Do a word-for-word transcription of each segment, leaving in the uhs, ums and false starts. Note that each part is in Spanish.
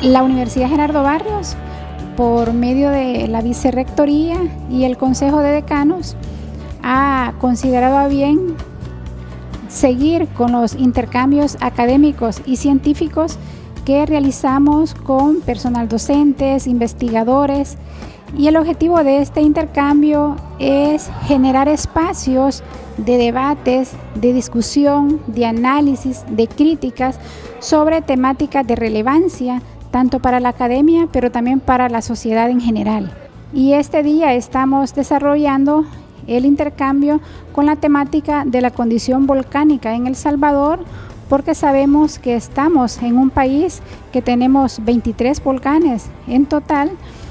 La Universidad Gerardo Barrios, por medio de la Vicerrectoría y el Consejo de Decanos, ha considerado a bien seguir con los intercambios académicos y científicos que realizamos con personal docentes, investigadores, y el objetivo de este intercambio es generar espacios de debates, de discusión, de análisis, de críticas sobre temáticas de relevancia tanto para la academia, pero también para la sociedad en general. Y este día estamos desarrollando el intercambio con la temática de la condición volcánica en El Salvador, porque sabemos que estamos en un país que tenemos veintitrés volcanes en total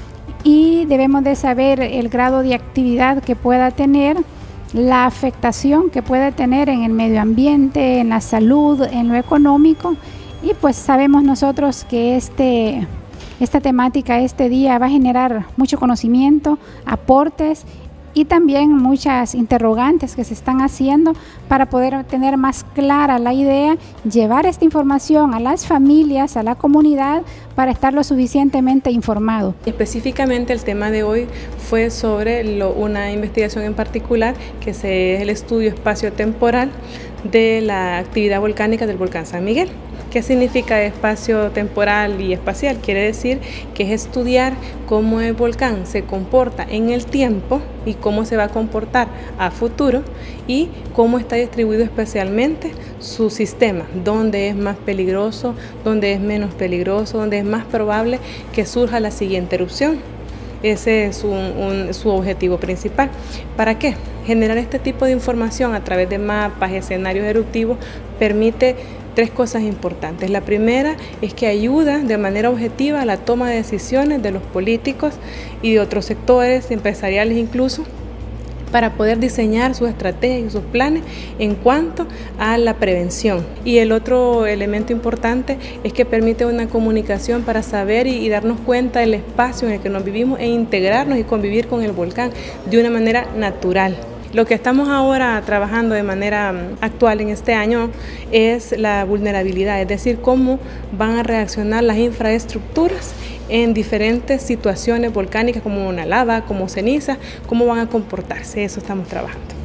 y debemos de saber el grado de actividad que pueda tener, la afectación que puede tener en el medio ambiente, en la salud, en lo económico. Y pues sabemos nosotros que este, esta temática, este día va a generar mucho conocimiento, aportes y también muchas interrogantes que se están haciendo para poder tener más clara la idea, llevar esta información a las familias, a la comunidad, para estar lo suficientemente informado. Específicamente el tema de hoy fue sobre lo, una investigación en particular que es el estudio espacio-temporal de la actividad volcánica del volcán San Miguel. ¿Qué significa espacio temporal y espacial? Quiere decir que es estudiar cómo el volcán se comporta en el tiempo y cómo se va a comportar a futuro y cómo está distribuido especialmente su sistema, dónde es más peligroso, dónde es menos peligroso, dónde es más probable que surja la siguiente erupción. Ese es un, un, su objetivo principal. ¿Para qué? Generar este tipo de información a través de mapas, escenarios eruptivos, permite tres cosas importantes. La primera es que ayuda de manera objetiva a la toma de decisiones de los políticos y de otros sectores empresariales incluso, para poder diseñar sus estrategias y sus planes en cuanto a la prevención. Y el otro elemento importante es que permite una comunicación para saber y, y darnos cuenta del espacio en el que nos vivimos e integrarnos y convivir con el volcán de una manera natural. Lo que estamos ahora trabajando de manera actual en este año es la vulnerabilidad, es decir, cómo van a reaccionar las infraestructuras en diferentes situaciones volcánicas como una lava, como ceniza, cómo van a comportarse. Eso estamos trabajando.